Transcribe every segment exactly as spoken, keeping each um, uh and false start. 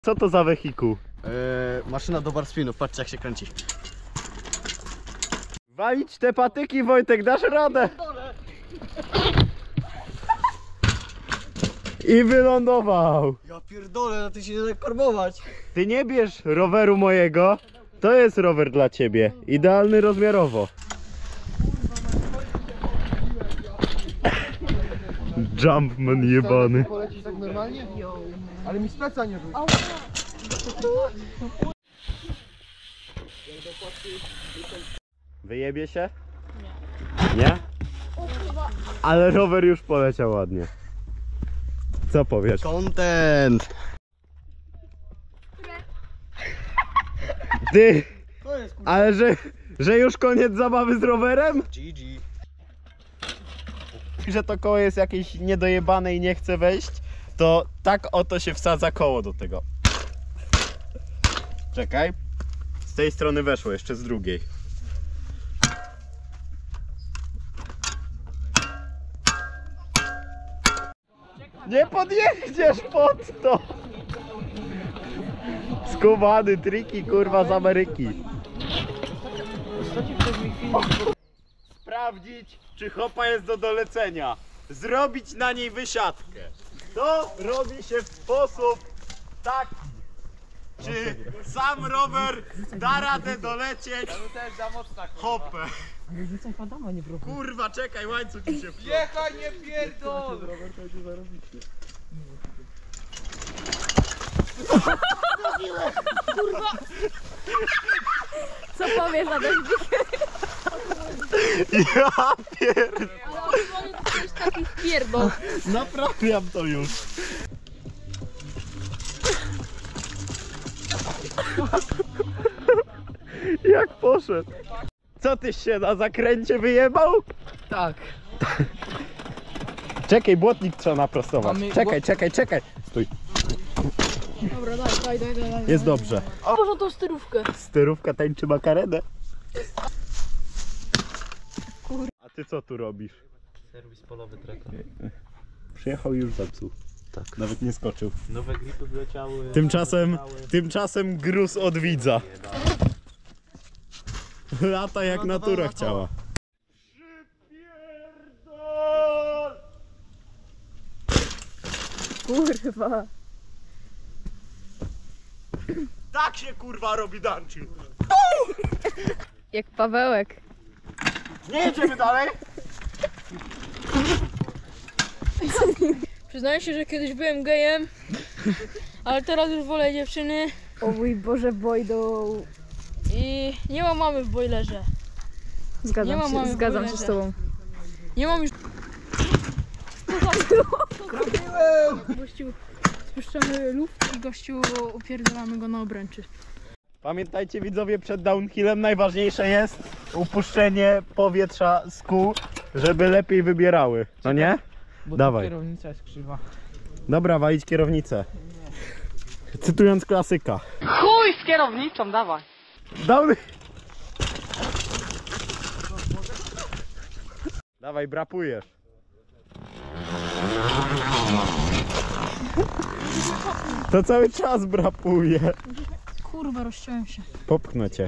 Co to za wehikuł? Eee, maszyna do bar spinów, patrzcie jak się kręci. Walić te patyki, Wojtek, dasz radę! I wylądował! Ja pierdolę, no ty się nie da korbować. Ty nie bierz roweru mojego, to jest rower dla ciebie. Idealny rozmiarowo. Jumpman jebany. Polecisz tak normalnie? Ale mi speca nie rzuć. Wyjebie się? Nie. Nie? Ale rower już poleciał ładnie. Co powiesz? Content! Ty! To jest kurwa. Ale że, że już koniec zabawy z rowerem? G G. Że to koło jest jakieś niedojebane i nie chce wejść, to tak oto się wsadza koło do tego. Czekaj. Z tej strony weszło, jeszcze z drugiej. Nie podjedziesz pod to! Skubany triki, kurwa, z Ameryki. Sprawdzić, czy chopa jest do dolecenia. Zrobić na niej wysiadkę. To robi się w sposób taki. Czy sam rower da radę dolecieć hopę? Kurwa, czekaj, łańcuch mi się wplął. Jechaj, nie pierdol! Co powiesz na ten Ja pierd... Ale to jest taki pierdol. Naprawiam to już. Jak poszedł? Co tyś się na zakręcie wyjebał? Tak. Czekaj, błotnik trzeba naprostować. Mamy Czekaj, błot- czekaj, czekaj. Stój, Dobra, daj, daj, daj, daj. daj. jest dobrze. O, Może tą styrówkę. styrówka tańczy makarenę. A ty co tu robisz? Serwis polowy treka. Przyjechał i już zepsuł. Tak. Nawet nie skoczył. Nowe gripy wleciały. Tymczasem, tymczasem gruz od widza. Lata jak No, natura no, chciała. Kurwa. Tak się kurwa robi Danci. Jak Pawełek. Nie jedziemy dalej? Przyznaję się, że kiedyś byłem gejem, ale teraz już wolę dziewczyny O mój Boże, Wojdo. i nie mam mamy w bojlerze. Nie Zgadzam ma mamy się, w zgadzam się boilerze. z tobą. Nie mam już... Gościu, spuszczamy luft i gościu upierdolamy go na obręczy. Pamiętajcie widzowie, przed downhillem najważniejsze jest upuszczenie powietrza z kół, żeby lepiej wybierały. No nie? Bo Dawaj. kierownica jest krzywa. Dobra, walić kierownicę. Cytując klasyka. Chuj z kierownicą, dawaj! Down... Dawaj, brapujesz. To cały czas brapuje. Kurwa, rozciąłem się. Popchnę cię.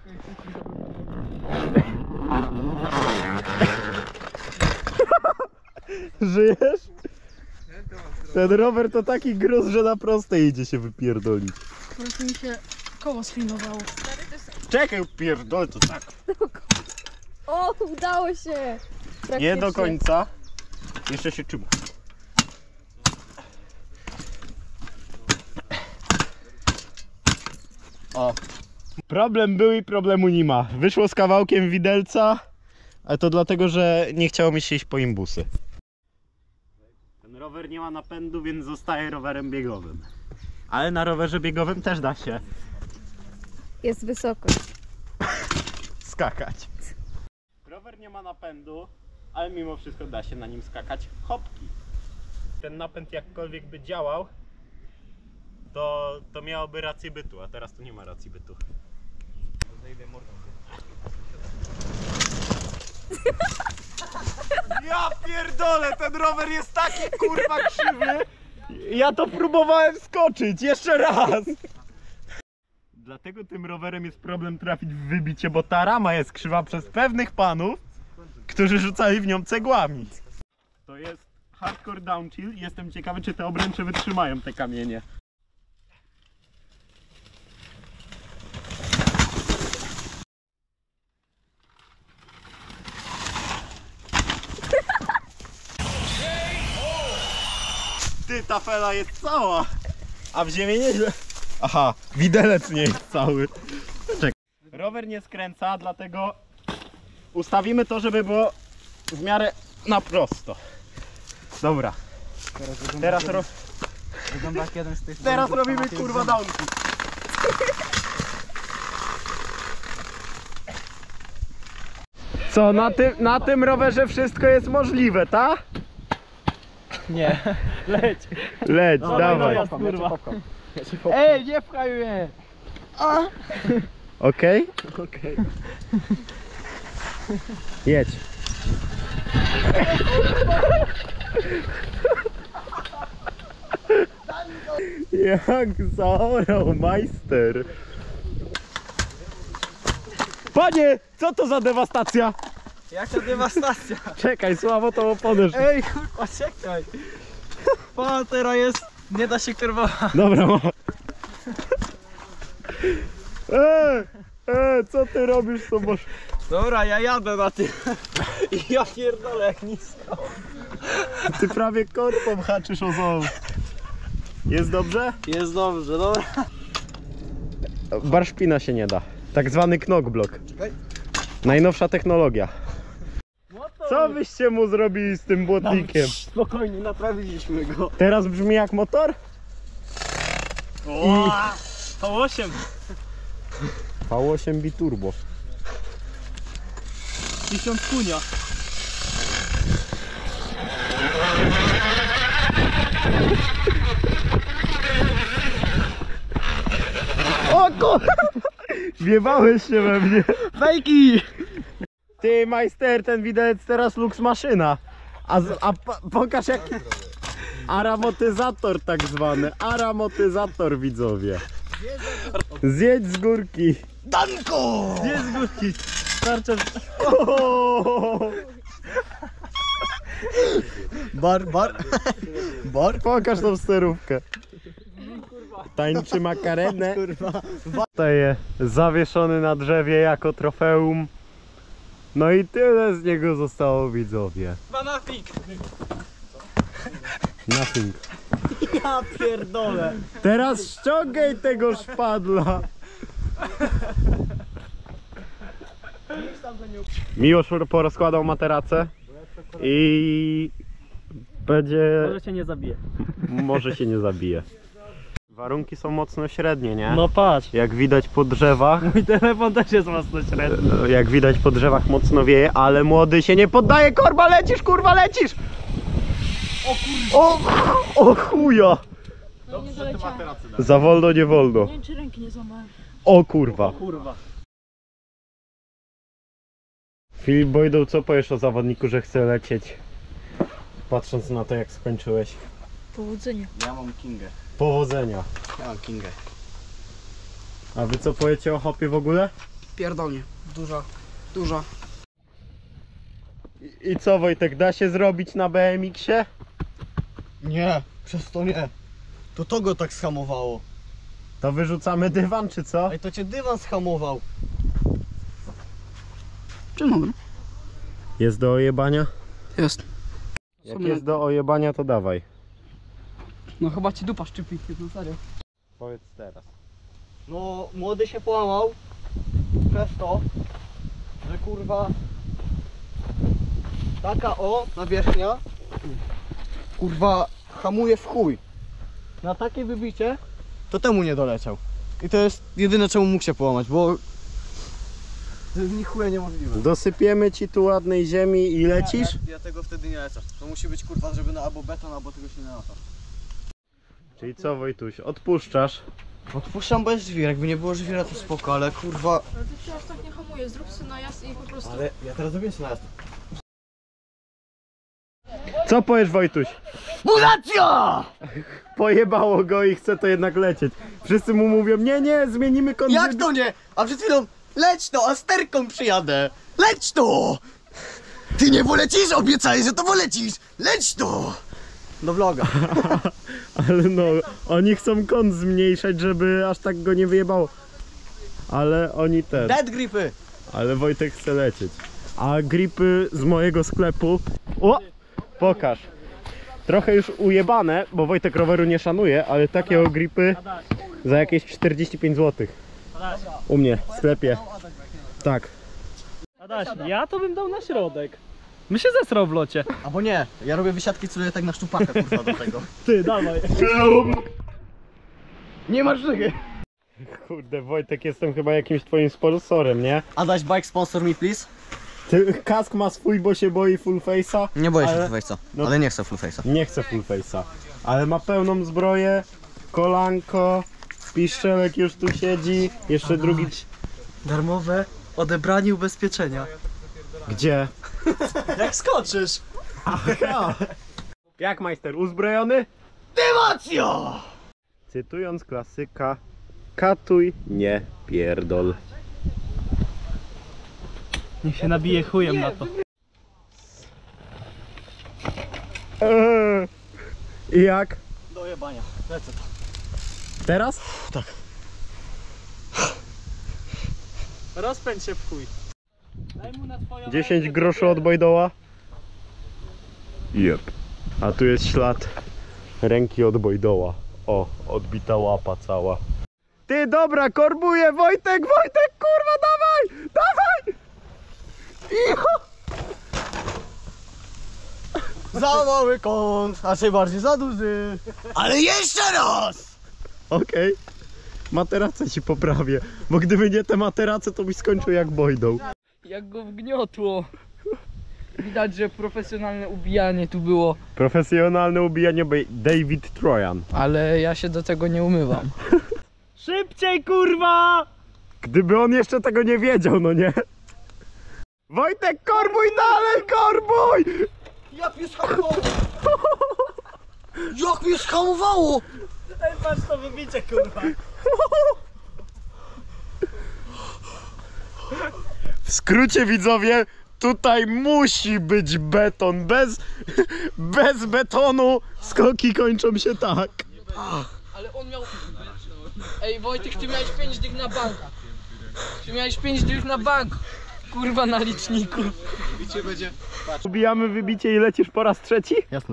Żyjesz? Ten rower to taki gruz, że na prostej idzie się wypierdolić. Po prostu mi się koło sfilmowało. Czekaj, pierdol to tak. O, udało się. Nie do Praktycznie. końca. Jeszcze się trzyma. O. Problem był i problemu nie ma. Wyszło z kawałkiem widelca, ale to dlatego, że nie chciało mi się iść po imbusy. Ten rower nie ma napędu, więc zostaje rowerem biegowym. Ale na rowerze biegowym też da się Jest wysoko. skakać. Rower nie ma napędu, ale mimo wszystko da się na nim skakać hopki. Ten napęd jakkolwiek by działał, to, to miałoby rację bytu, a teraz tu nie ma racji bytu. Ja pierdolę, ten rower jest taki kurwa krzywy, Ja to próbowałem skoczyć, jeszcze raz! Dlatego tym rowerem jest problem trafić w wybicie, bo ta rama jest krzywa przez pewnych panów, którzy rzucali w nią cegłami. To jest hardcore downhill i jestem ciekawy, czy te obręcze wytrzymają te kamienie. Ty, ta fela jest cała, a w ziemię nieźle. Aha, widelec nie jest cały. Czekaj. Rower nie skręca, dlatego ustawimy to, żeby było w miarę na prosto. Dobra. Teraz, ro... Wygląda jak jeden z tych... Teraz robimy kurwa downki. Co, na, ty, na tym rowerze wszystko jest możliwe, tak? Nie. Leć. Leć, No, dawaj. no, no, kurwa. Ej, nie pchaj mnie! Okej? Okej. Jedź. Jak zaorał majster. Panie, co to za dewastacja? Jaka dewastacja! Czekaj, słabo to oponę. Ej, kurwa, czekaj! Pantera jest... Nie da się kierować. Dobra, ma. Eee, eee, co ty robisz z tą masz... Dobra, ja jadę na tym. I ja pierdolę jak nisko. Ty prawie korpą haczysz o zoo. Jest dobrze? Jest dobrze, dobra. Barszpina się nie da. Tak zwany knockblock. Najnowsza technologia. Co byście mu zrobili z tym błotnikiem? Spokojnie, naprawiliśmy go. Teraz brzmi jak motor? O, V osiem. V osiem biturbo. Tysiąc kunia. O kur... Wjebałeś się we mnie. Fejki! Ty majster, ten widelec teraz Lux maszyna. A, z, a po, pokaż jaki... Aramotyzator tak zwany. Aramotyzator, widzowie. Zjedź z górki. Danko! Zjedź z górki. Starczę... O! Bar, bar. Bar? Pokaż tą sterówkę. Tańczy makarenę. Zostaje zawieszony na drzewie jako trofeum. No i tyle z niego zostało, widzowie. Banafik! Nothing. Ja pierdolę. Teraz ściągaj tego szpadla. Miłosz porozkładał materacę i będzie... Może cię nie zabije. Może się nie zabije. Warunki są mocno średnie, nie? No patrz. Jak widać po drzewach, Mój telefon też jest mocno średni. no, jak widać po drzewach mocno wieje, ale młody się nie poddaje, kurwa lecisz, kurwa lecisz! O kurwa! O, o chuja! No nie doleciałem. Za wolno, nie wolno. Nie wiem, czy ręki nie złamałem. O kurwa. Kurwa. Filip Bojdą, co powiesz o zawodniku, że chce lecieć? Patrząc na to, jak skończyłeś. Powodzenia. Ja mam Kingę. Powodzenia. Ja mam Kingę. A wy co powiecie o hopie w ogóle? Pierdolnie. Duża. Duża. I, i co, Wojtek, da się zrobić na B M X-ie? Nie, przez to nie. To to go tak schamowało. To wyrzucamy dywan, czy co? Ej, to cię dywan schamował. Czemu? Jest do ojebania? Jest. Jak jest do ojebania, to dawaj. No chyba ci dupa szczypi, no serio. Powiedz teraz. No, młody się połamał. Przez to, że kurwa... Taka o, nawierzchnia. Kurwa, hamuje w chuj. Na takie wybicie, to temu nie doleciał. I to jest jedyne, czemu mógł się połamać, bo... To jest ni chuja niemożliwe. Dosypiemy ci tu ładnej ziemi i lecisz? Ja, ja tego wtedy nie lecę. To musi być kurwa, żeby na albo beton, albo tego się nie lata. Czyli co, Wojtuś, odpuszczasz? Odpuszczam bez żwir, jakby nie było żwira to spoko, ale kurwa... Ale ty się aż tak nie hamuje, zrób sobie najazd i po prostu... Ale ja teraz zrobię się najazd. Co powiesz, Wojtuś? Muzacja! Pojebało go i chce to jednak lecieć. Wszyscy mu mówią, nie, nie, zmienimy kąt. Jak to nie? A przed chwilą, leć to, a sterką przyjadę. Leć to! Ty nie polecisz, obiecaję, że to polecisz. Leć to! Do vloga. Ale no, oni chcą kąt zmniejszać, żeby aż tak go nie wyjebało. Ale oni też. Dead gripy. Ale Wojtek chce lecieć. A gripy z mojego sklepu... O! Pokaż. Trochę już ujebane, bo Wojtek roweru nie szanuje, ale takie gripy za jakieś czterdzieści pięć złotych. U mnie w sklepie. Tak. Adaś, ja to bym dał na środek. My się zesrał w locie. Albo nie, ja robię wysiadki, celuję tak na szczupaka, kurwa, do tego. Ty, dawaj. Nie masz szygy. Kurde, Wojtek, jestem chyba jakimś twoim sponsorem, nie? Adaś, bike sponsor me, please. Ty, kask ma swój, bo się boi full face'a. Nie boję się Ale- full face'a, no- ale nie chcę full face'a. Nie chce full face'a. Ale ma pełną zbroję, kolanko, piszczelek już tu siedzi, jeszcze drugi... Darmowe odebranie ubezpieczenia. Gdzie? Jak skoczysz? Jak majster, uzbrojony? Democja! Cytując klasyka, katuj, nie pierdol. Niech się nabije chujem na to. Eee. I jak? Do jebania, lecę to. Teraz? Rozpędź się w chuj. Daj mu na twoją dziesięć groszy od Bojdoła? Jep. A tu jest ślad ręki od Bojdoła. O, odbita łapa cała. Ty, dobra, korbuję, Wojtek, Wojtek, kurwa, dawaj, dawaj! Icho! Za mały kąt, a czy bardziej za duży. Ale jeszcze raz! Okej. Materacę ci poprawię, bo gdyby nie te materace, to byś skończył jak Bojdą. Jak go wgniotło. Widać, że profesjonalne ubijanie tu było. Profesjonalne ubijanie Bej- David Trojan. Ale ja się do tego nie umywam. Szybciej, kurwa! Gdyby on jeszcze tego nie wiedział, no nie? Wojtek, korbuj dalej, korbuj! Jak mnie schamowało! Jak mnie schamowało! Tutaj patrz to wybicie, kurwa. W skrócie, widzowie, tutaj musi być beton. Bez, bez betonu skoki kończą się tak. Ale on miał... Ej Wojtek, ty miałeś pięć dych na bank. Ty miałeś pięć dych na bank. Kurwa, na liczniku. Widzicie, będzie... Ubijamy wybicie i lecisz po raz trzeci? Jasne.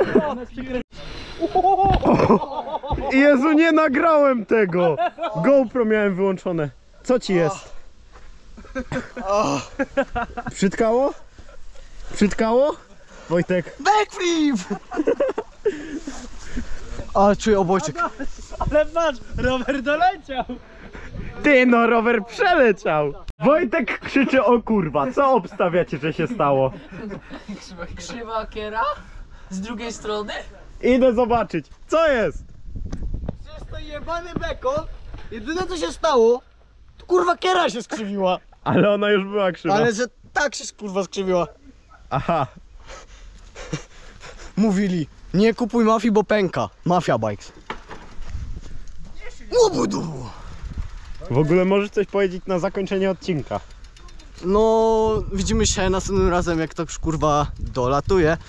Jezu, nie nagrałem tego! GoPro miałem wyłączone. Co ci jest? Przytkało? Przytkało? Wojtek. Backflip! Ale czuję obojczyk. Ale patrz, rower doleciał. Ty, no rower przeleciał! Wojtek krzyczy, o kurwa, co obstawiacie, że się stało? Krzywa kiera? Z drugiej strony? Idę zobaczyć, co jest? Jest to jebany bekon. Jedyne co się stało, to kurwa kiera się skrzywiła. Ale ona już była krzywa. Ale że tak się kurwa skrzywiła. Aha. Mówili, nie kupuj mafii, bo pęka. Mafia Bikes. Łobudu! W ogóle możesz coś powiedzieć na zakończenie odcinka. No, widzimy się następnym razem, jak to już kurwa dolatuje.